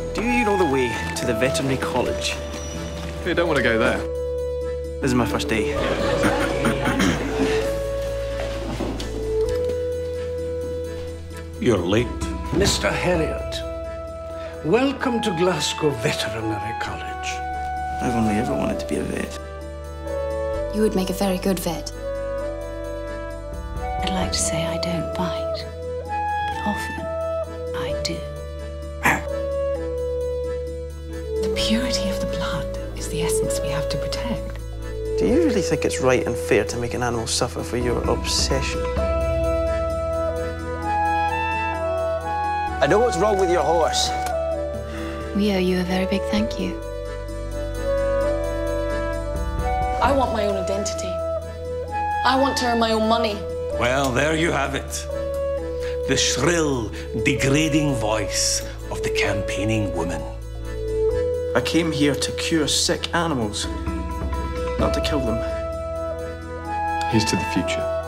Do you know the way to the veterinary college? You don't want to go there. This is my first day. You're late. Mr. Herriot, welcome to Glasgow Veterinary College. I've only ever wanted to be a vet. You would make a very good vet. I'd like to say I don't bite, but often I do. The purity of the blood is the essence we have to protect. Do you really think it's right and fair to make an animal suffer for your obsession? I know what's wrong with your horse. We owe you a very big thank you. I want my own identity. I want to earn my own money. Well, there you have it. The shrill, degrading voice of the campaigning woman. I came here to cure sick animals, not to kill them. Here's to the future.